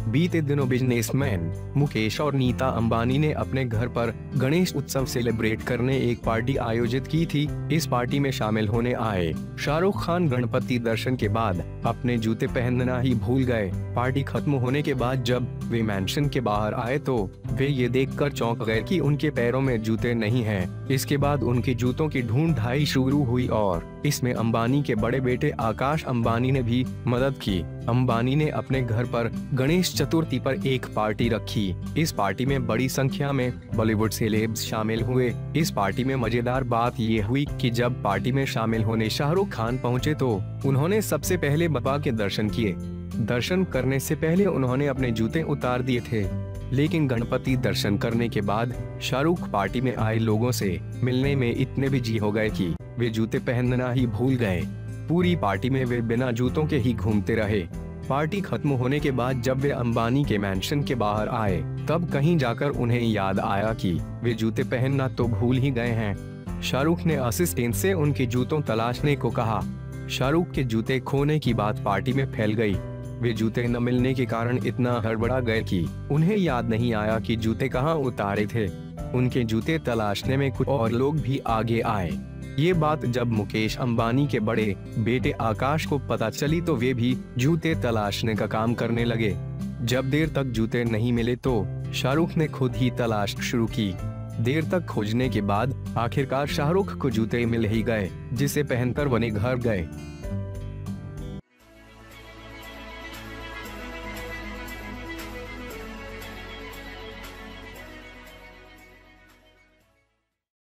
बीते दिनों बिजनेसमैन मुकेश और नीता अंबानी ने अपने घर पर गणेश उत्सव सेलिब्रेट करने एक पार्टी आयोजित की थी। इस पार्टी में शामिल होने आए शाहरुख खान गणपति दर्शन के बाद अपने जूते पहनना ही भूल गए। पार्टी खत्म होने के बाद जब वे मैंशन के बाहर आए तो वे ये देखकर चौंक गए कि उनके पैरों में जूते नहीं हैं। इसके बाद उनके जूतों की ढूंढाई शुरू हुई और इसमें अंबानी के बड़े बेटे आकाश अंबानी ने भी मदद की। अंबानी ने अपने घर पर गणेश चतुर्थी पर एक पार्टी रखी। इस पार्टी में बड़ी संख्या में बॉलीवुड सेलेब्स शामिल हुए। इस पार्टी में मजेदार बात ये हुई कि जब पार्टी में शामिल होने शाहरुख खान पहुंचे तो उन्होंने सबसे पहले बाबा के दर्शन किए। दर्शन करने से पहले उन्होंने अपने जूते उतार दिए थे, लेकिन गणपति दर्शन करने के बाद शाहरुख पार्टी में आए लोगों से मिलने में इतने बिजी हो गए कि वे जूते पहनना ही भूल गए। पूरी पार्टी में वे बिना जूतों के ही घूमते रहे। पार्टी खत्म होने के बाद जब वे अंबानी के मैंशन के बाहर आए तब कहीं जाकर उन्हें याद आया कि वे जूते पहनना तो भूल ही गए हैं। शाहरुख ने असिस्टेंट से उनके जूतों तलाशने को कहा। शाहरुख के जूते खोने की बात पार्टी में फैल गई। वे जूते न मिलने के कारण इतना हड़बड़ा गए कि उन्हें याद नहीं आया कि जूते कहाँ उतारे थे। उनके जूते तलाशने में कुछ और लोग भी आगे आए। ये बात जब मुकेश अंबानी के बड़े बेटे आकाश को पता चली तो वे भी जूते तलाशने का काम करने लगे। जब देर तक जूते नहीं मिले तो शाहरुख ने खुद ही तलाश शुरू की। देर तक खोजने के बाद आखिरकार शाहरुख को जूते मिल ही गए, जिसे पहनकर वने घर गए।